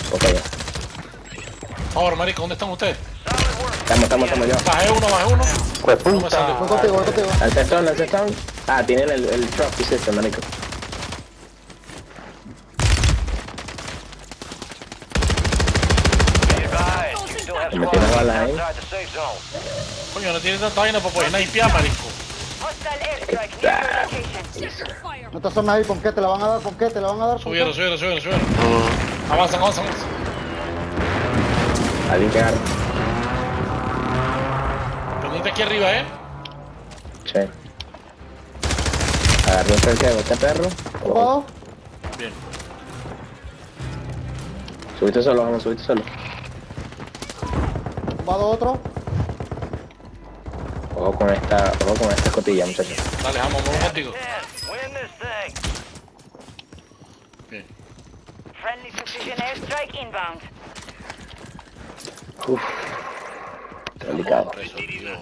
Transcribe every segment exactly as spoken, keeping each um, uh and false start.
Ok, ya. Ahora, marico, ¿dónde están ustedes? Estamos, estamos, estamos ya. Bajé uno, bajé uno. Pues No me salió. Voy contigo, voy contigo. Ancestón, ancestón. Ah, tienen el, el trophy system, marico. Me metieron balas ahí. Coño, no tiene tanta vaina para poder snipear, marico. No esta zona ahí, ¿con qué? ¿Te la van a dar? ¿Con qué? ¿Te la van a dar? ¿Con Subieron, qué? subieron, subieron, subieron. Avanzan, avanzan, avanzan. Alguien que agarra. Pendiente aquí arriba, ¿eh? Sí. Agarré un cerca de este perro. ¿Ocupado? Bien. Subiste solo, vamos, subiste solo. ¿Ocupado otro? Ojo con esta, ojo con esta escotilla, muchachos. Dale, vamos, vamos contigo. Bien. Friendly precision airstrike inbound. Uff. Delicado. Resolvió.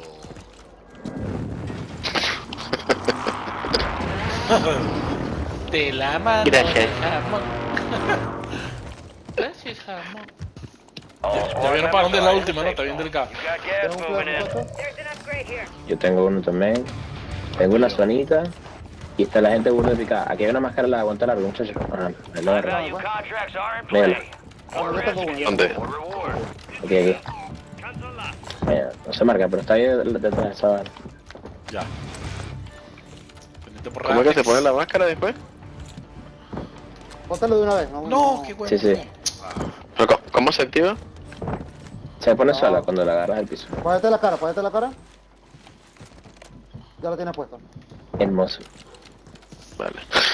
De la mano. Gracias. Jamón. Gracias, jamón. Ya, ya vieron para dónde es la última, ¿no? Está bien delicado. ¿Tengo un cuidado con esto? There's an upgrade here. Yo tengo uno también. Tengo una zonita. Y está la gente burda de picada. Aquí hay una máscara de aguanta largo, muchachos. Ajá, ahí lo agarro. Míralo. Ah, yo tengo uno. ¿Dónde? Aquí, aquí. Mira, no se marca, pero está ahí detrás de esa barra. Ya. Pendiente por ¿Cómo es que se Ratex. pone la máscara después? Póntelo de una vez. No, No, qué bueno. Sí, sí. Pero, ¿cómo- ¿Cómo se activa? Se pone No. sola cuando la agarras del piso. Póngate la cara, póngate la cara. Ya lo tienes puesto. Hermoso. Vale.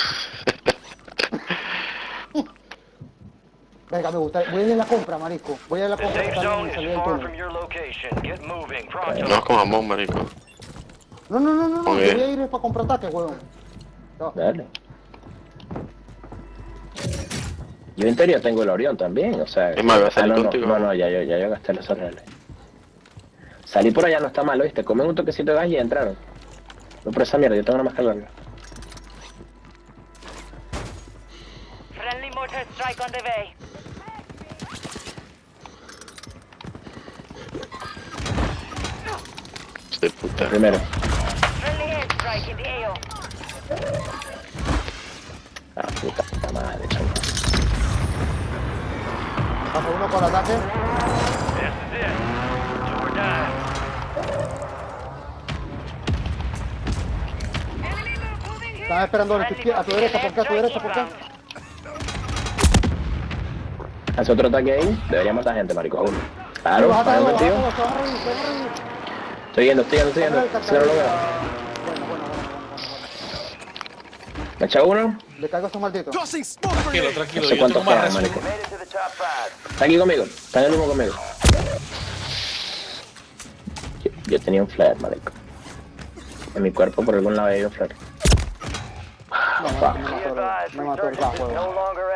Venga, me gusta. Voy a ir en la compra, marico. Voy a ir en la compra. que está en salida del túnel. No, como jamón, marico. No, no, no, no, no. Ok. Yo voy a ir para comprar ataques, huevón. Ya va. Dale. Yo en teoría tengo el Orión también, o sea... Es más, voy a salir ah, no, contigo. No, no, no, ya, yo, ya yo gasté los reales. Salí por allá no está mal, ¿oíste? Comen un toquecito de gas y entraron. No por esa mierda, yo tengo una máscara larga. Friendly mortar strike on the way. De puta. Primero. Friendly airstrike in the A O. Ah, puta madre, chaval. Paso uno por ataque. Están esperando a tu izquierda, a tu derecha, ¿por qué? A tu derecha, ¿por qué? Hace otro ataque ahí, debería matar gente, marico, aún. Claro, Bájate, para bájate, metido. bájate, bájate, bájate, bájate. Estoy yendo, estoy yendo, estoy yendo. Bájate, Se lo logra. Bueno, bueno, bueno, bueno, bueno. ¿Me echa uno? Le caigo a esos malditos. Tranquilo, tranquilo. No sé Yo cuántos tengo más quedan, resumen. marico. Está aquí conmigo, está en el humo conmigo. Yo, yo tenía un flare, marico. En mi cuerpo por algún lado había un flare. No, me mató, me mató el bajo, huevón.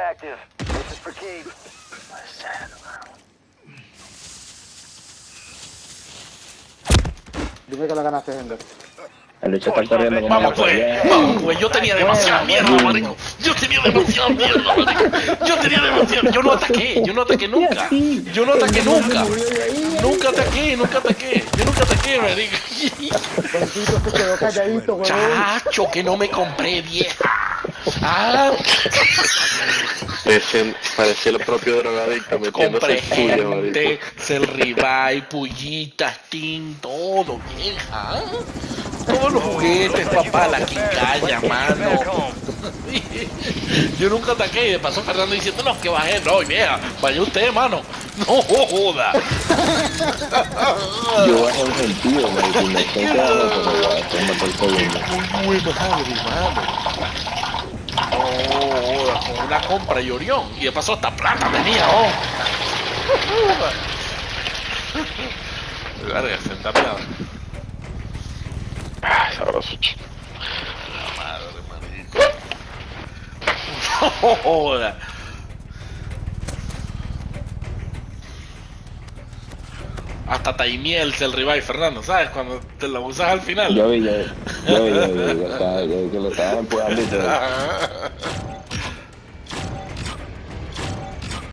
Dime que la ganaste, Ender. El lucho está corriendo como Vamos, una pues. polla. Vamos, pues. Yo tenía demasiada mierda, marico. Yo tenía demasiada mierda, marico. Yo tenía demasiada. Yo no ataqué. Yo no ataqué nunca. Yo no ataqué nunca. Nunca ataqué, nunca ataqué. Yo nunca ataqué, marico. Bendito se quedó calladito, huevón. Chacho, que no me compré, vieja. Ah, Parecía, parecía el propio drogadicto metiéndose compré el puño, gente, marico. Cell Revive, Pullitas, Steam, todo, vieja. Todos los juguetes, papá, la quicalla, mano. Yo nunca ataqué y de paso Fernando diciendo, no, que bajé, no, vieja, vaya usted, mano. No joda. Yo bajé un gentío, marico, y me estoy quedando con el gato, me mató el segundo. Muy madre, mano. Oh, con una compra y Orión. Y de paso hasta plata tenía, oh. Verga, sentarme a... Ah, sabroso. La madre, marico. No joda. Hasta taimiel el revive, Fernando, ¿sabes? Cuando te lo usas al final. Yo vi, yo vi, yo vi, yo vi, yo vi, yo vi que lo estaban empujando y todo.